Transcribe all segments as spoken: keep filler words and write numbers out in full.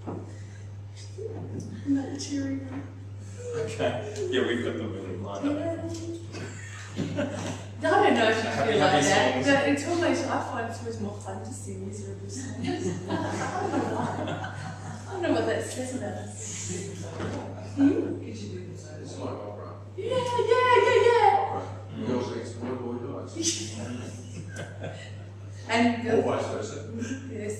Not cheery. Okay. Yeah, we've got them really lined up. I don't know if you Happy, feel like happy that, songs. but it's always, I find it's always more fun to sing miserable songs. I don't know why. I don't know what that says about us. Hmm? It's like opera. Yeah, yeah, yeah, yeah. Girls next door, boy dies. And Or vice versa. yes.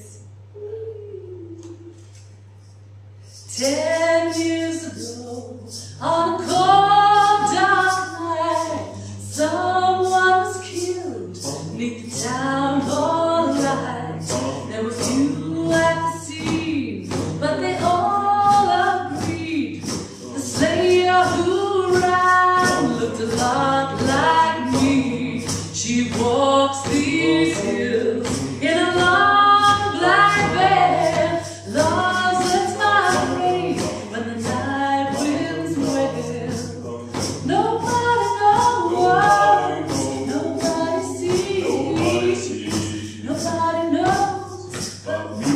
Ten years ago, on a cold dark night, someone was killed beneath the town hall lights. There was few at the scene, but they all agreed the slayer who ran looked a lot like me. She walks these hills in a long black veil. Lost its my rain when the night winds wail. Nobody knows, nobody sees, nobody knows but me.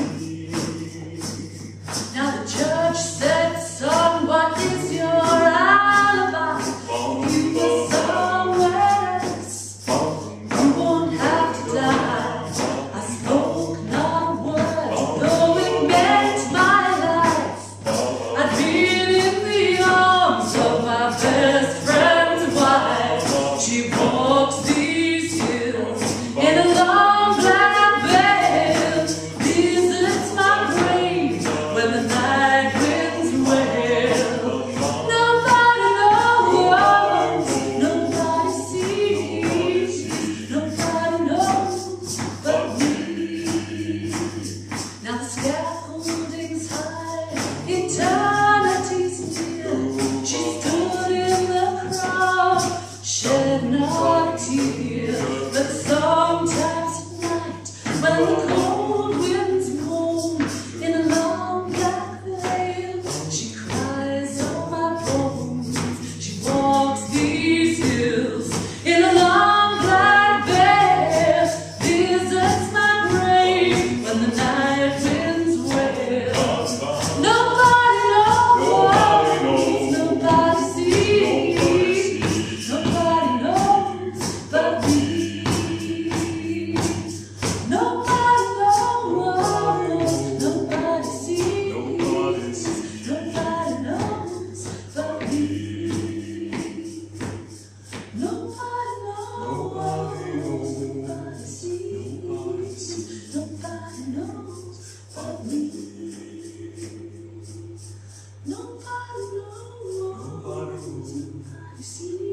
Now the judge said, son, what is your alibi? If you were somewhere else, you won't have to die. I spoke not a word, though it meant my life. I'd been in the arms of my best friend's wife. She walks these hills in a long black veil, visits my grave when the night winds wail. Nobody knows, nobody sees, nobody knows but me. Now the scaffolding's high, eternity's near. She stood in the crowd, shed not a tear. But sometimes at night, when the cold winds moan in a long black veil, she cries, oh my bones. She walks these hills in a long black veil, visits my grave when the night winds wail. Nobody knows, nobody sees, nobody knows but me. Nobody knows, nobody sees, nobody knows but me. Nobody knows, nobody sees, nobody knows but me. Nobody knows, nobody sees.